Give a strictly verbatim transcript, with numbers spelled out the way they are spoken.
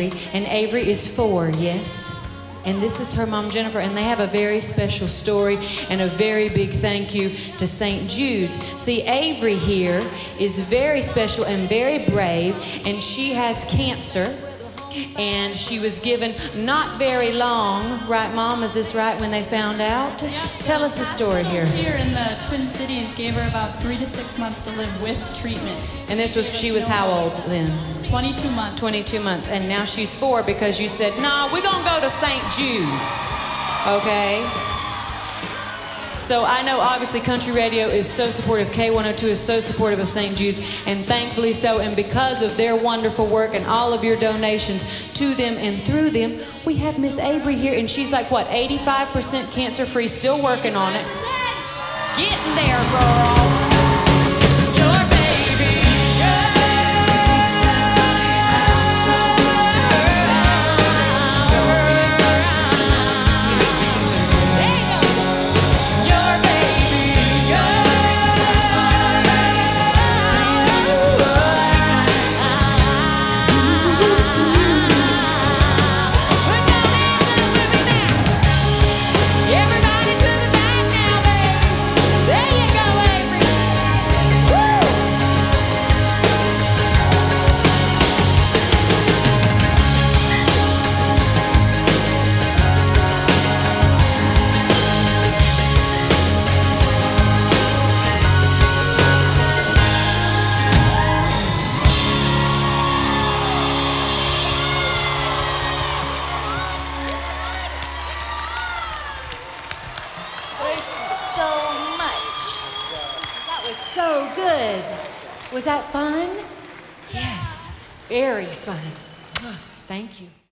Avery, and Avery is four, yes? And this is her mom, Jennifer, and they have a very special story and a very big thank you to Saint Jude's. See, Avery here is very special and very brave, and she has cancer. And she was given not very long, right, Mom? Is this right, when they found out? Yeah. Tell us the story here. Here in the Twin Cities gave her about three to six months to live with treatment. And this was, she was how old then? twenty-two months. twenty-two months. And now she's four because you said, nah, we're going to go to Saint Jude's. Okay? So I know obviously country radio is so supportive. K one oh two is so supportive of Saint Jude's, and thankfully so. And because of their wonderful work and all of your donations to them and through them, we have Miss Avery here, and she's like, what, eighty-five percent cancer-free, still working on it. Getting there, girl. Your baby. So much. That was so good. Was that fun? Yes, very fun. Thank you.